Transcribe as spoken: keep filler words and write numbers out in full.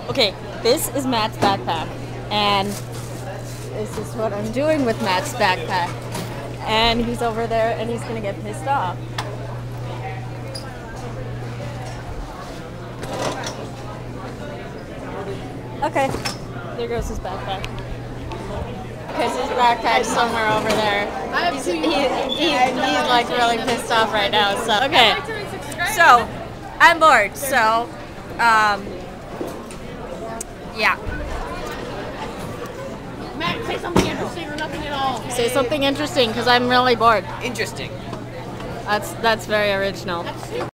Okay, this is Matt's backpack, and this is what I'm doing with Matt's backpack. And he's over there, and he's gonna get pissed off. Okay, there goes his backpack. Because his backpack's somewhere over there. He's, he, he, he's like really pissed off right now. So okay, so I'm bored. So um, yeah. Matt, say something interesting or nothing at all. Say something interesting because I'm really bored. Interesting. That's that's very original. That's